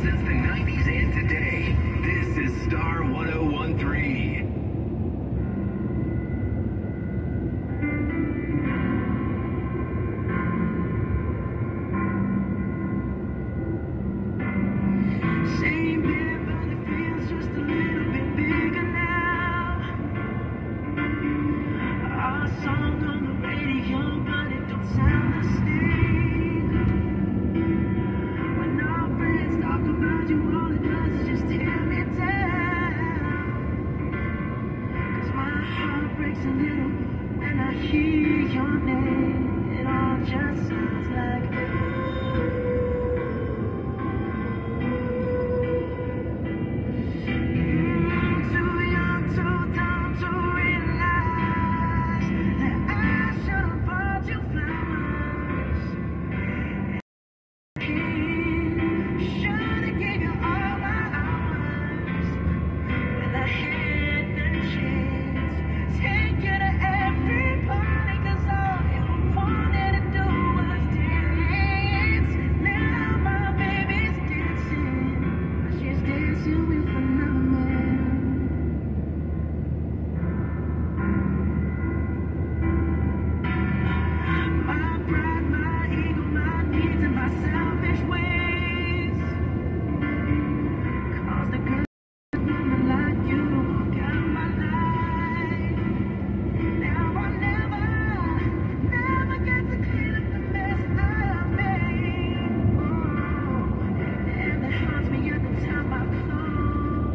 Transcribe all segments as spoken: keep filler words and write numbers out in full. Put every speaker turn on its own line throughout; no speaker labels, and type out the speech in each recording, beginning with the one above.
since the nineties and today. This is Star one oh one three.
Same bed, but it feels just a little bit bigger now. Our song on the radio, but it don't sound the same. When our friends talk about you, all it does is just tear me down. 'Cause my heart breaks a little when I hear your name. It all just sounds like time I close.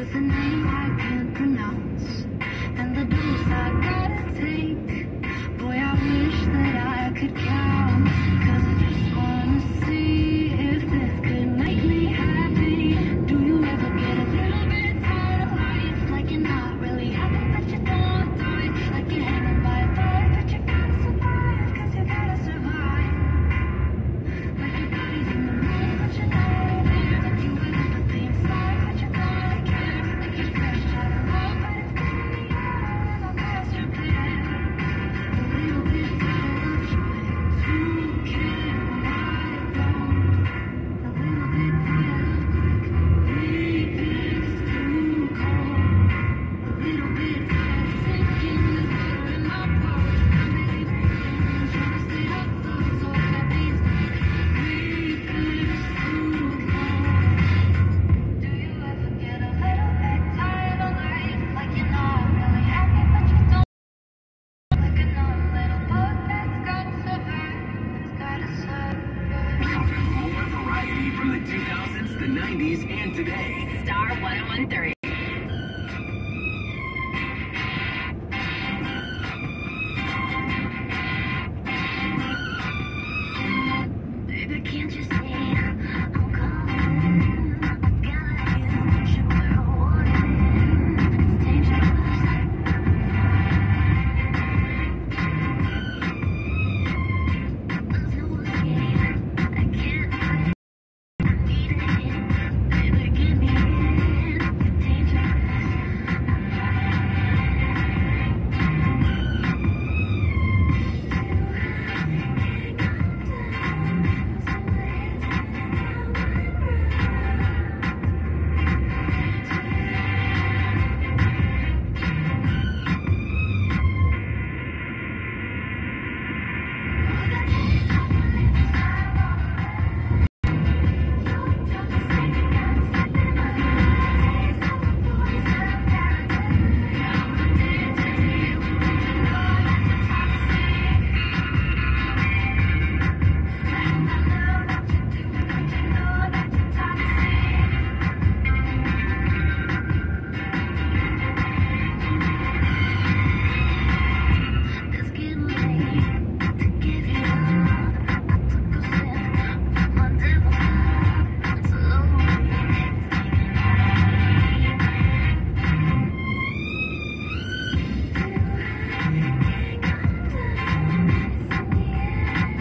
with a name I can't pronounce, and the dose I gotta take. Boy, I wish that I could count, 'cause I just wanna see if this could make me happy. Do you ever get a little bit tired of life, like you're not really happy, but you don't wanna die, like you're hanging by a thread, but you gotta survive, 'cause you gotta survive. Like your body's in the mood, but you're not really there, like you have empathy inside, but you don't really care, like you're fresh out of love, but it's good in the air, and I'm past repair. A little bit tired of trying to care when I don't. A little bit tired of quick repeats too cold. A little bit tired of sinking the water in my pores. I'm barely breathing, trying to stay afloat, so I got these repeats too cold. Do you ever get a little bit tired of life, like you're not really happy, but you don't? Like a numb little bug that's gotta survive, it's gotta survive.
More variety from the two thousands, the nineties, and today.
Star one oh one three.
Baby, can't you see I'm calling? I got you, should put a warning. It's dangerous. There's no escape. I can't quit. I need it. Baby, give me in. It's dangerous. It's getting late to give you up. I took a sip, put my devil up. Slowly, it's taking me. Do I can't come down? It's in the air,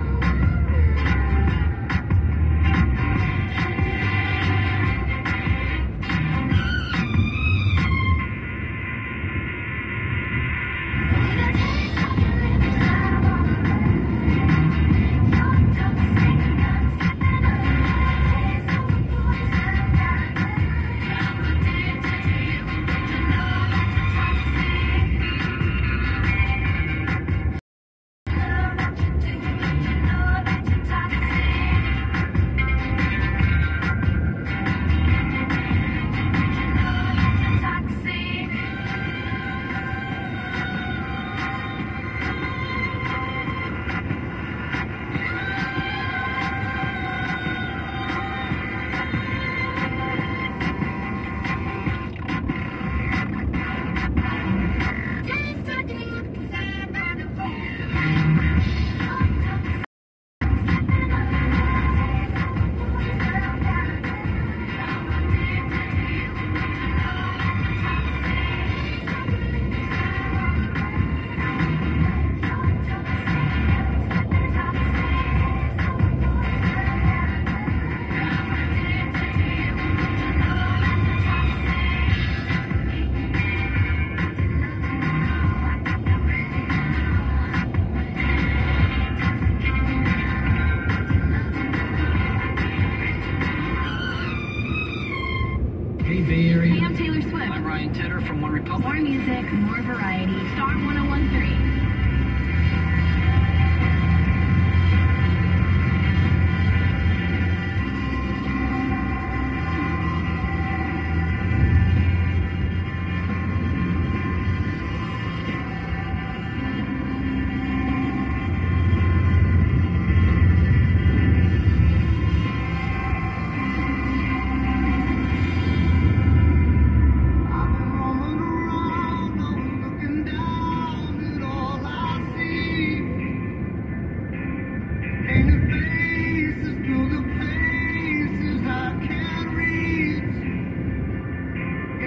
Hey, Bay Area.
Hey, I'm Taylor Swift.
I'm Ryan Tedder from One Republic.
More music, more variety. Star one oh one three.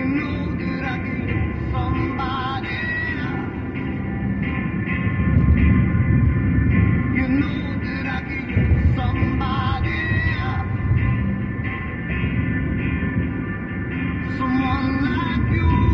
know that I could use somebody. You know that I could use somebody. Someone like you.